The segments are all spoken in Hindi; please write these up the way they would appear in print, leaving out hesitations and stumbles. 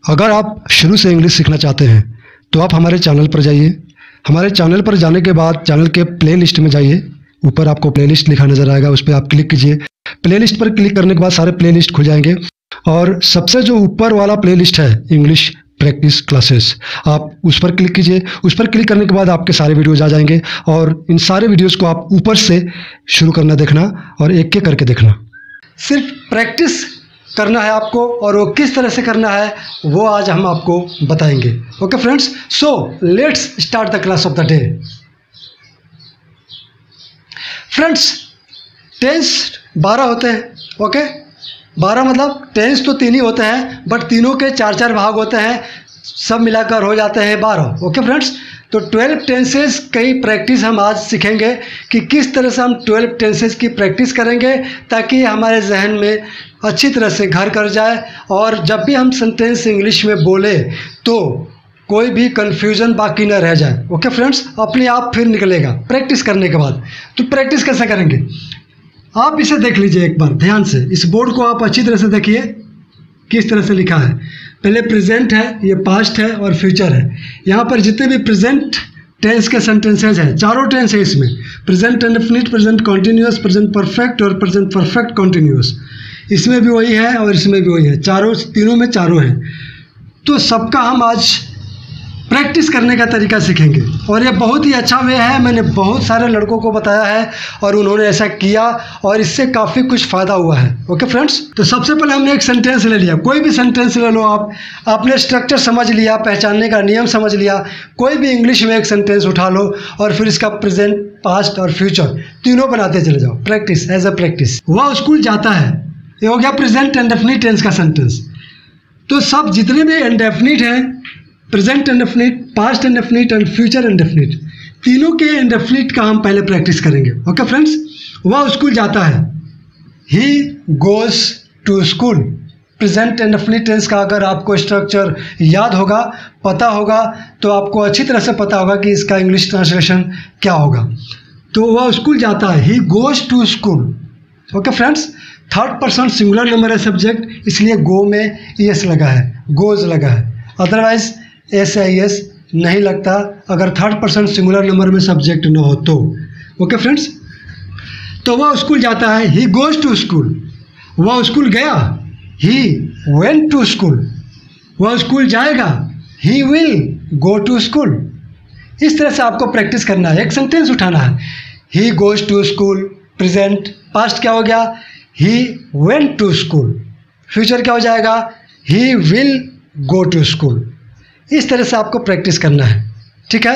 अगर आप शुरू से इंग्लिश सीखना चाहते हैं तो आप हमारे चैनल पर जाइए। हमारे चैनल पर जाने के बाद चैनल के प्लेलिस्ट में जाइए। ऊपर आपको प्लेलिस्ट लिखा नज़र आएगा, उस पर आप क्लिक कीजिए। प्लेलिस्ट पर क्लिक करने के बाद सारे प्लेलिस्ट खुल जाएंगे और सबसे जो ऊपर वाला प्लेलिस्ट है इंग्लिश प्रैक्टिस क्लासेस, आप उस पर क्लिक कीजिए। उस पर क्लिक करने के बाद आपके सारे वीडियोज़ आ जाएंगे और इन सारे वीडियोज़ को आप ऊपर से शुरू करना देखना और एक एक करके देखना। सिर्फ प्रैक्टिस करना है आपको और वो किस तरह से करना है वो आज हम आपको बताएंगे। Okay friends, so let's start the class of the day. Friends, tenses 12 होते हैं। ओके, 12 मतलब टेंस तो 3 ही होते हैं, बट तीनों के 4-4 भाग होते हैं, सब मिलाकर हो जाते हैं 12। ओके फ्रेंड्स, तो 12 टेंसेस की प्रैक्टिस हम आज सीखेंगे कि किस तरह से हम 12 टेंसेस की प्रैक्टिस करेंगे ताकि हमारे जहन में अच्छी तरह से घर कर जाए और जब भी हम सेंटेंस इंग्लिश में बोले तो कोई भी कन्फ्यूज़न बाकी न रह जाए। ओके फ्रेंड्स, अपने आप फिर निकलेगा प्रैक्टिस करने के बाद। तो प्रैक्टिस कैसे करेंगे आप इसे देख लीजिए एक बार ध्यान से। इस बोर्ड को आप अच्छी तरह से देखिए किस तरह से लिखा है। पहले प्रेजेंट है, ये पास्ट है और फ्यूचर है। यहाँ पर जितने भी प्रेजेंट टेंस के सेंटेंसेज हैं, चारों टेंस है इसमें, present indefinite, present continuous, present perfect और प्रेजेंट परफेक्ट कॉन्टिन्यूअस। इसमें भी वही है और इसमें भी वही है, तीनों में चारों हैं। तो सबका हम आज प्रैक्टिस करने का तरीका सीखेंगे और ये बहुत ही अच्छा वे है। मैंने बहुत सारे लड़कों को बताया है और उन्होंने ऐसा किया और इससे काफ़ी कुछ फ़ायदा हुआ है। ओके फ्रेंड्स, तो सबसे पहले हमने एक सेंटेंस ले लिया, कोई भी सेंटेंस ले लो आप, आपने स्ट्रक्चर समझ लिया, पहचानने का नियम समझ लिया। कोई भी इंग्लिश में एक सेंटेंस उठा लो और फिर इसका प्रेजेंट, पास्ट और फ्यूचर तीनों बनाते चले जाओ। Practice as a practice. वह स्कूल जाता है, ये हो गया प्रेजेंट इंडेफिनिट टेंस का सेंटेंस। तो सब जितने भी इंडेफिनिट हैं, present indefinite, past indefinite and future indefinite, तीनों के इंडेफिनिट का हम पहले प्रैक्टिस करेंगे। ओके फ्रेंड्स, वह स्कूल जाता है, he goes to school. Present indefinite tense का अगर आपको स्ट्रक्चर याद होगा, पता होगा, तो आपको अच्छी तरह से पता होगा कि इसका इंग्लिश ट्रांसलेशन क्या होगा। तो वह स्कूल जाता है, he goes to school. Okay friends, third person singular number है सब्जेक्ट, इसलिए गो में एस लगा है, गोज लगा है, अदरवाइज SIS नहीं लगता अगर थर्ड पर्सन सिंगुलर नंबर में सब्जेक्ट न हो तो। ओके फ्रेंड्स, तो वह स्कूल जाता है, ही गोज टू स्कूल। वह स्कूल गया, ही वेंट टू स्कूल। वह स्कूल जाएगा, he will go to school. इस तरह से आपको प्रैक्टिस करना है। एक सेंटेंस उठाना है, he goes to school, present, past क्या हो गया, he went to school, future क्या हो जाएगा, he will go to school. इस तरह से आपको प्रैक्टिस करना है, ठीक है।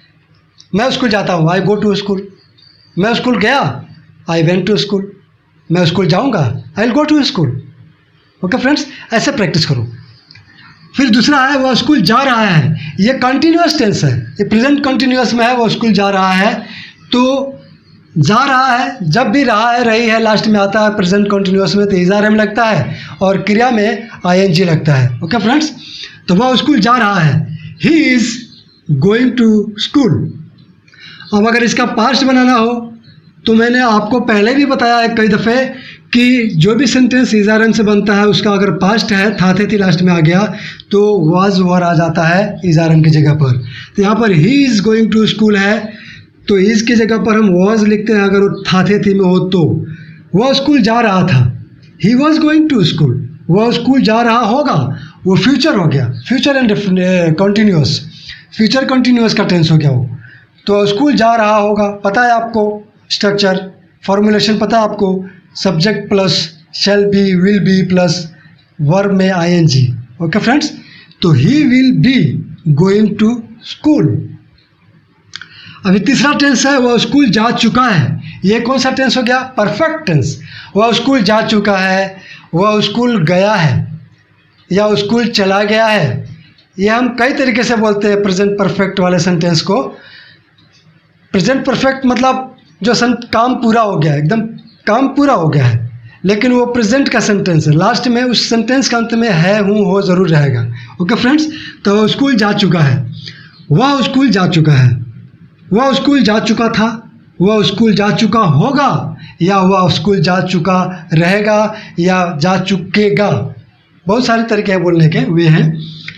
मैं स्कूल जाता हूँ, आई गो टू स्कूल। मैं स्कूल गया, आई वेंट टू स्कूल। मैं स्कूल जाऊँगा, I will go to school. Okay friends, ऐसे प्रैक्टिस करो। फिर दूसरा है, वह स्कूल जा रहा है। ये कंटिन्यूअस टेंस है, ये प्रेजेंट कंटिन्यूअस में है, वह स्कूल जा रहा है। तो जा रहा है, जब भी रहा है, रही है लास्ट में आता है प्रेजेंट कंटिन्यूअस में, तो इज़ार लगता है और क्रिया में ING लगता है। ओके फ्रेंड्स, तो वह स्कूल जा रहा है, he is going to school. अब अगर इसका पास्ट बनाना हो तो मैंने आपको पहले भी बताया है कई दफ़े कि जो भी सेंटेंस इज़ार से बनता है उसका अगर पास्ट है, था थे थी लास्ट में आ गया तो वाज वर आ जाता है इज़ार की जगह पर। तो यहाँ पर he is going to school है तो इज़ की जगह पर हम वाज लिखते हैं अगर वो था थे थी में हो तो। वह स्कूल जा रहा था, he was going to school. वह स्कूल जा रहा होगा, वो फ्यूचर हो गया, future and continuous, future continuous का टेंस हो गया वो। तो स्कूल जा रहा होगा, पता है आपको स्ट्रक्चर, फॉर्मूलेशन पता है आपको, subject plus shall be, will be plus verb में ING। ओके फ्रेंड्स, तो he will be going to school. अभी तीसरा टेंस है, वह स्कूल जा चुका है। ये कौन सा टेंस हो गया, परफेक्ट टेंस। वह स्कूल जा चुका है, वह स्कूल गया है या स्कूल चला गया है। ये हम कई तरीके से बोलते हैं प्रेजेंट परफेक्ट वाले सेंटेंस को। प्रेजेंट परफेक्ट मतलब जो काम पूरा हो गया, एकदम काम पूरा हो गया है, लेकिन वो प्रेजेंट का सेंटेंस है, लास्ट में उस सेंटेंस का अंत में है, हूँ, हो ज़रूर रहेगा। ओके फ्रेंड्स, तो वह स्कूल जा चुका है, वह स्कूल जा चुका है, वह स्कूल जा चुका था, वह स्कूल जा चुका होगा या वह स्कूल जा चुका रहेगा या जा चुकेगा। बहुत सारे तरीके हैं बोलने के, वे हैं।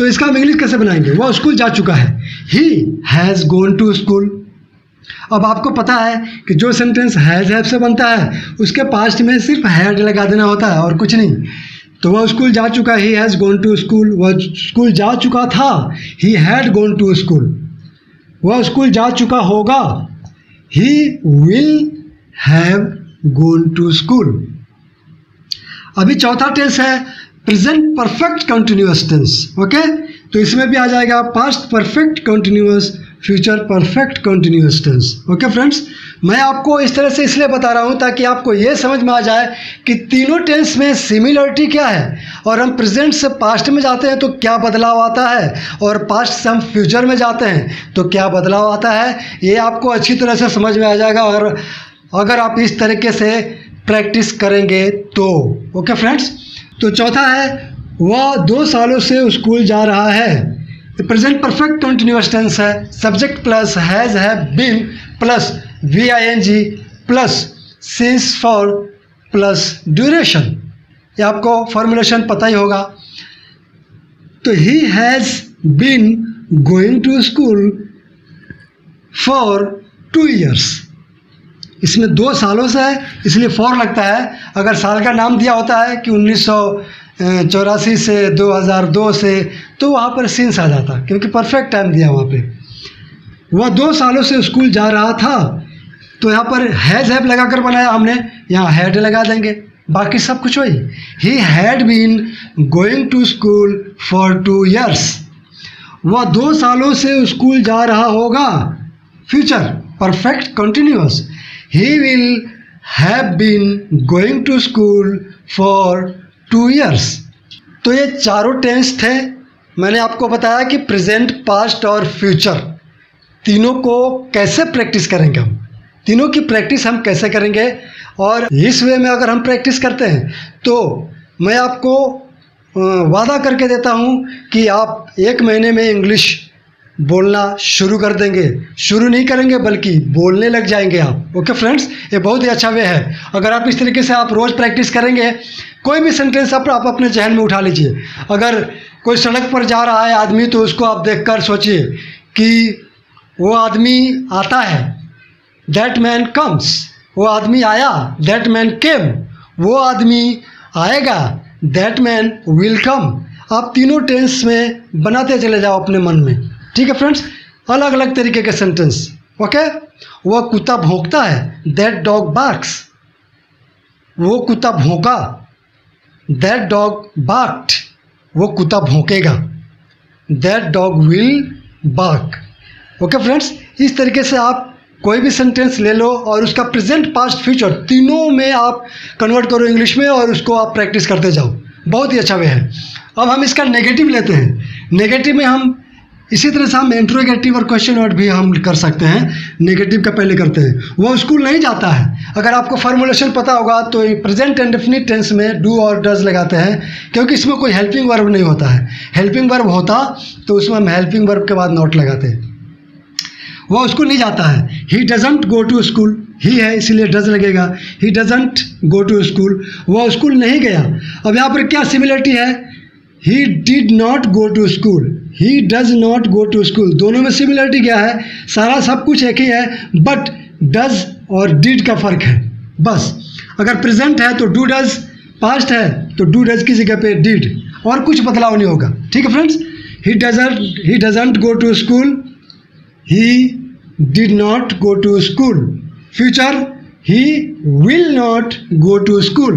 तो इसका हम इंग्लिश कैसे बनाएंगे? वह स्कूल जा चुका है, he has gone to school. अब आपको पता है कि जो सेंटेंस हैज़ हैव से बनता है उसके पास्ट में सिर्फ हैड लगा देना होता है और कुछ नहीं। तो वह स्कूल जा चुका, he has gone to school. वह स्कूल जा चुका था, he had gone to school. वह स्कूल जा चुका होगा, he will have gone to school. अभी चौथा टेंस है present perfect continuous tense. Okay, तो इसमें भी आ जाएगा past perfect continuous, future perfect continuous tense. Okay friends, मैं आपको इस तरह से इसलिए बता रहा हूँ ताकि आपको ये समझ में आ जाए कि तीनों टेंस में सिमिलरिटी क्या है, और हम प्रेजेंट से पास्ट में जाते हैं तो क्या बदलाव आता है, और पास्ट से हम फ्यूचर में जाते हैं तो क्या बदलाव आता है, ये आपको अच्छी तरह से समझ में आ जाएगा। और अगर आप इस तरीके से प्रैक्टिस करेंगे तो। ओके फ्रेंड्स, तो चौथा है वह 2 सालों से स्कूल जा रहा है। प्रेजेंट परफेक्ट कंटिन्यूअस टेंस है, subject plus has have been plus VING plus since for plus duration. ये आपको फॉर्मुलेशन पता ही होगा। तो he has been going to school for 2 years। इसमें 2 सालों से है इसलिए फॉर लगता है। अगर साल का नाम दिया होता है कि 1984 से 2002 से, तो वहाँ पर सिंस आ जाता क्योंकि परफेक्ट टाइम दिया वहाँ पे। वह 2 सालों से स्कूल जा रहा था, तो यहाँ पर हैज़ हैव लगा कर बनाया हमने, यहाँ हैड लगा देंगे, बाकी सब कुछ वही। He had been going to school for 2 years। वह 2 सालों से स्कूल जा रहा होगा, future perfect continuous. He will have been going to school for 2 years। तो ये चारों टेंस थे। मैंने आपको बताया कि प्रेजेंट, पास्ट और फ्यूचर तीनों को कैसे प्रैक्टिस करेंगे हम, तीनों की प्रैक्टिस हम कैसे करेंगे। और इस वे में अगर हम प्रैक्टिस करते हैं तो मैं आपको वादा करके देता हूँ कि आप 1 महीने में इंग्लिश बोलना शुरू कर देंगे। शुरू नहीं करेंगे बल्कि बोलने लग जाएंगे आप। ओके फ्रेंड्स, ये बहुत ही अच्छा वे है। अगर आप इस तरीके से आप रोज़ प्रैक्टिस करेंगे, कोई भी सेंटेंस आप अपने जहन में उठा लीजिए। अगर कोई सड़क पर जा रहा है आदमी, तो उसको आप देखकर सोचिए कि वो आदमी आता है, दैट मैन कम्स। वो आदमी आया, दैट मैन केम। वो आदमी आएगा, दैट मैन विल कम। आप तीनों टेंस में बनाते चले जाओ अपने मन में। ठीक है फ्रेंड्स, अलग अलग तरीके के सेंटेंस। ओके, वह कुत्ता भौंकता है, दैट डॉग बार्क्स। वो कुत्ता भौंका, दैट डॉग बार्क्ड। वो कुत्ता भौंकेगा, that dog will bark. Okay friends, इस तरीके से आप कोई भी सेंटेंस ले लो और उसका प्रेजेंट, पास्ट, फ्यूचर तीनों में आप कन्वर्ट करो इंग्लिश में और उसको आप प्रैक्टिस करते जाओ। बहुत ही अच्छा वे है। अब हम इसका नेगेटिव लेते हैं। नेगेटिव में हम इसी तरह से हम इंट्रोगेटिव और क्वेश्चन वर्ड भी हम कर सकते हैं। नेगेटिव का पहले करते हैं, वो स्कूल नहीं जाता है। अगर आपको फॉर्मुलेशन पता होगा तो प्रेजेंट इंडेफिनिट टेंस में डू और डज लगाते हैं, क्योंकि इसमें कोई हेल्पिंग वर्ब नहीं होता है। हेल्पिंग वर्ब होता तो उसमें हम हेल्पिंग वर्ब के बाद नॉट लगाते हैं। वो स्कूल नहीं जाता है, he doesn't go to school. He है इसलिए डज लगेगा, he doesn't go to school. वो स्कूल नहीं गया। अब यहाँ पर क्या सिमिलरिटी है, he did not go to school, he does not go to school. दोनों में सिमिलरिटी क्या है, सारा सब कुछ एक ही है, बट डज और डिड का फर्क है बस। अगर प्रेजेंट है तो डू डज, पास्ट है तो डू डज की जगह पे डिड, और कुछ बदलाव नहीं होगा। ठीक है friends, he doesn't go to school, he did not go to school. Future, he will not go to school.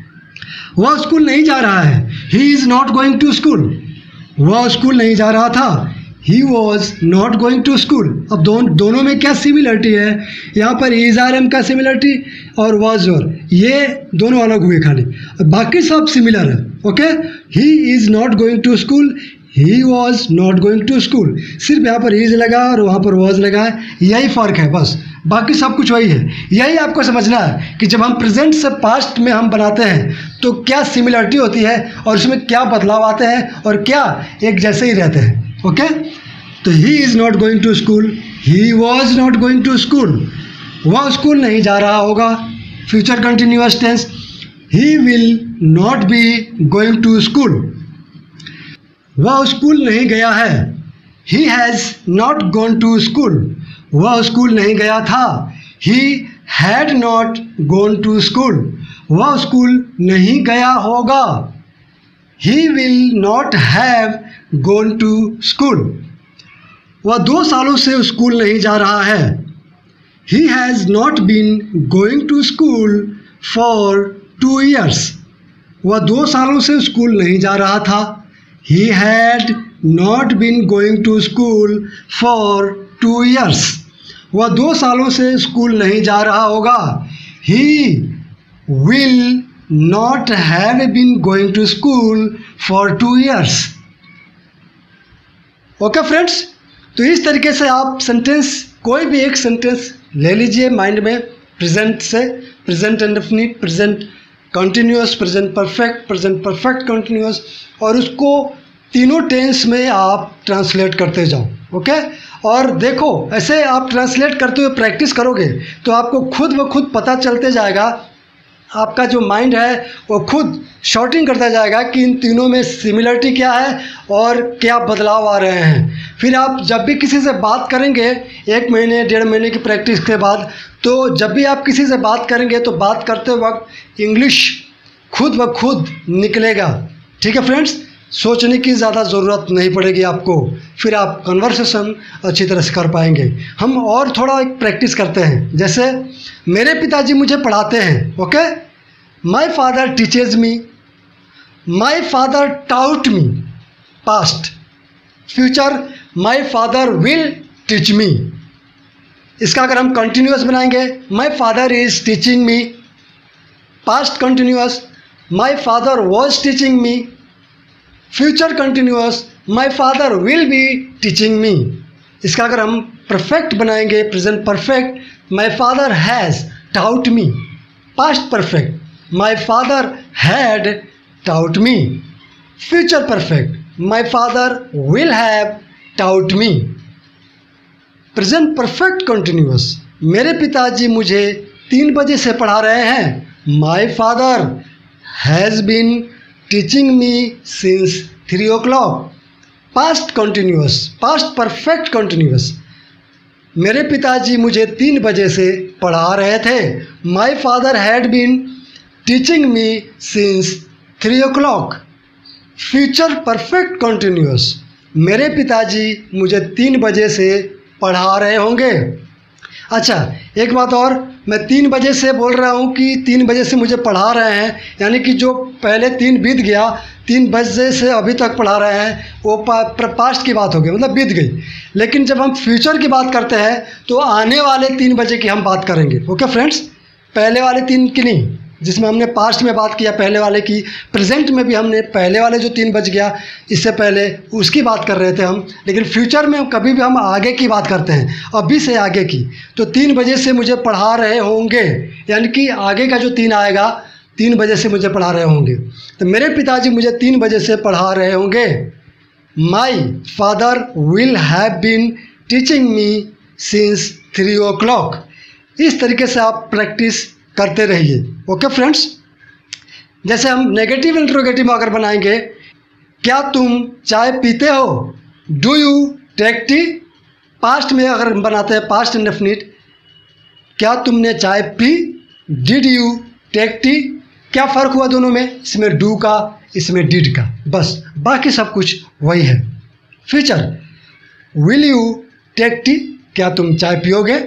वह स्कूल नहीं जा रहा है, he is not going to school. वह स्कूल नहीं जा रहा था, he was not going to school. अब दोनों में क्या सिमिलरिटी है, यहाँ पर इज आर एम का सिमिलरिटी और वॉज और, ये दोनों अलग हुए खाली, बाकी सब सिमिलर है। Okay, he is not going to school, he was not going to school. सिर्फ यहाँ पर इज लगा और वहाँ पर वॉज लगा है, यही फ़र्क है बस, बाकी सब कुछ वही है। यही आपको समझना है कि जब हम प्रेजेंट से पास्ट में हम बनाते हैं तो क्या सिमिलरिटी होती है और उसमें क्या बदलाव आते हैं और क्या एक जैसे ही रहते हैं। ओके, तो he is not going to school, he was not going to school. वह स्कूल नहीं जा रहा होगा, future continuous tense, he will not be going to school. वह स्कूल नहीं गया है। He has not gone to school. वह स्कूल नहीं गया था। He had not gone to school. वह स्कूल नहीं गया होगा। He will not have gone to school. वह 2 सालों से स्कूल नहीं जा रहा है। He has not been going to school for 2 years. वह 2 सालों से स्कूल नहीं जा रहा था। He had not been going to school for 2 years. वह 2 सालों से स्कूल नहीं जा रहा होगा। He will not have been going to school for 2 years. Okay friends, तो इस तरीके से आप सेंटेंस, कोई भी एक सेंटेंस ले लीजिए माइंड में, प्रेजेंट से, present indefinite, present continuous, present perfect continuous, और उसको तीनों टेंस में आप ट्रांसलेट करते जाओ। ओके, और देखो ऐसे आप ट्रांसलेट करते हुए प्रैक्टिस करोगे तो आपको खुद ब खुद पता चलते जाएगा, आपका जो माइंड है वो खुद शॉर्टिंग करता जाएगा कि इन तीनों में सिमिलरिटी क्या है और क्या बदलाव आ रहे हैं। फिर आप जब भी किसी से बात करेंगे 1 महीने 1.5 महीने की प्रैक्टिस के बाद, तो जब भी आप किसी से बात करेंगे तो बात करते वक्त इंग्लिश खुद ब खुद निकलेगा। ठीक है फ्रेंड्स, सोचने की ज़्यादा ज़रूरत नहीं पड़ेगी आपको, फिर आप कन्वर्सेशन अच्छी तरह से कर पाएंगे। हम और थोड़ा एक प्रैक्टिस करते हैं, जैसे मेरे पिताजी मुझे पढ़ाते हैं। Okay, my father teaches me, my father taught me. Past, future, my father will teach me. इसका अगर हम कंटिन्यूअस बनाएंगे, my father is teaching me. Past continuous, my father was teaching me. Future continuous, my father will be teaching me. इसका अगर हम परफेक्ट बनाएंगे, present perfect, my father has taught me. Past perfect, my father had taught me. Future perfect, my father will have taut me. Present perfect continuous, मेरे पिताजी मुझे 3 बजे से पढ़ा रहे हैं। My father has been teaching me since 3 o'clock। Past continuous, past perfect continuous, मेरे पिताजी मुझे 3 बजे से पढ़ा रहे थे। My father had been teaching me since 3 o'clock। Future perfect continuous, मेरे पिताजी मुझे 3 बजे से पढ़ा रहे होंगे। अच्छा, एक बात और, मैं 3 बजे से बोल रहा हूँ कि 3 बजे से मुझे पढ़ा रहे हैं, यानी कि जो पहले 3 बीत गया, 3 बजे से अभी तक पढ़ा रहे हैं, वो पास्ट की बात हो गई, मतलब बीत गई। लेकिन जब हम फ्यूचर की बात करते हैं तो आने वाले 3 बजे की हम बात करेंगे। ओके फ्रेंड्स, पहले वाले 3 की नहीं, जिसमें हमने पास्ट में बात किया पहले वाले की, प्रेजेंट में भी हमने पहले वाले जो 3 बज गया इससे पहले उसकी बात कर रहे थे हम। लेकिन फ्यूचर में कभी भी हम आगे की बात करते हैं, अभी से आगे की। तो 3 बजे से मुझे पढ़ा रहे होंगे, यानी कि आगे का जो 3 आएगा, 3 बजे से मुझे पढ़ा रहे होंगे। तो मेरे पिताजी मुझे 3 बजे से पढ़ा रहे होंगे। My father will have been teaching me since 3 o'clock। इस तरीके से आप प्रैक्टिस करते रहिए। ओके फ्रेंड्स, जैसे हम नेगेटिव इंट्रोगेटिव अगर बनाएंगे, क्या तुम चाय पीते हो? Do you take tea? Past में अगर हम बनाते हैं पास्ट इंडेफिनिट, क्या तुमने चाय पी? Did you take tea? क्या फ़र्क हुआ दोनों में? इसमें डू का, इसमें डिड का, बस, बाकी सब कुछ वही है। Future, will you take tea? क्या तुम चाय पियोगे?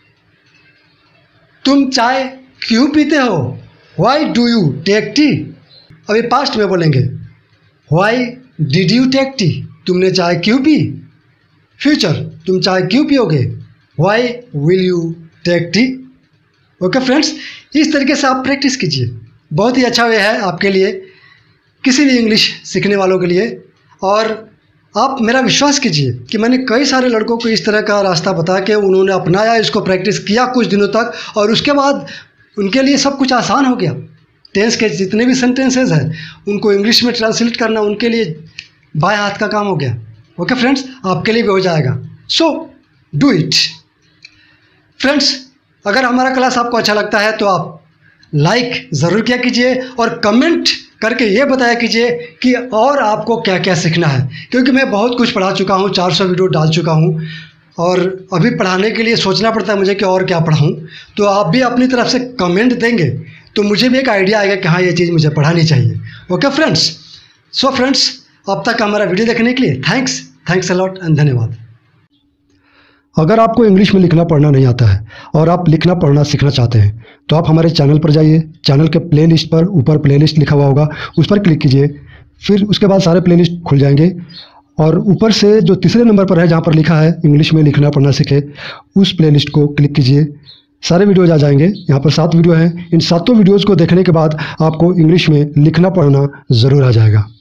तुम चाय क्यों पीते हो? Why do you take tea? अभी पास्ट में बोलेंगे, why did you take tea? तुमने चाय क्यों पी? फ्यूचर, तुम चाय क्यों पियोगे? Why will you take tea? Okay friends, इस तरीके से आप प्रैक्टिस कीजिए, बहुत ही अच्छा वे है आपके लिए, किसी भी इंग्लिश सीखने वालों के लिए। और आप मेरा विश्वास कीजिए कि मैंने कई सारे लड़कों को इस तरह का रास्ता बता के उन्होंने अपनाया, इसको प्रैक्टिस किया कुछ दिनों तक, और उसके बाद उनके लिए सब कुछ आसान हो गया। टेंस के जितने भी सेंटेंसेस हैं उनको इंग्लिश में ट्रांसलेट करना उनके लिए बाएं हाथ का काम हो गया। ओके फ्रेंड्स, आपके लिए भी हो जाएगा। So do it friends. अगर हमारा क्लास आपको अच्छा लगता है तो आप लाइक ज़रूर किया कीजिए और कमेंट करके ये बताया कीजिए कि और आपको क्या क्या सीखना है, क्योंकि मैं बहुत कुछ पढ़ा चुका हूँ, 400 वीडियो डाल चुका हूँ और अभी पढ़ाने के लिए सोचना पड़ता है मुझे कि और क्या पढ़ाऊँ। तो आप भी अपनी तरफ से कमेंट देंगे तो मुझे भी एक आइडिया आएगा कि हाँ ये चीज़ मुझे पढ़ानी चाहिए। ओके फ्रेंड्स, सो फ्रेंड्स अब तक हमारा वीडियो देखने के लिए थैंक्स अलॉट एंड धन्यवाद। अगर आपको इंग्लिश में लिखना पढ़ना नहीं आता है और आप लिखना पढ़ना सीखना चाहते हैं तो आप हमारे चैनल पर जाइए। चैनल के प्लेलिस्ट पर ऊपर प्लेलिस्ट लिखा हुआ होगा, उस पर क्लिक कीजिए। फिर उसके बाद सारे प्लेलिस्ट खुल जाएंगे और ऊपर से जो तीसरे नंबर पर है जहाँ पर लिखा है इंग्लिश में लिखना पढ़ना सीखे, उस प्लेलिस्ट को क्लिक कीजिए। सारे वीडियोज आ जाएंगे। यहाँ पर 7 वीडियो हैं। इन 7 वीडियोज़ को देखने के बाद आपको इंग्लिश में लिखना पढ़ना ज़रूर आ जाएगा।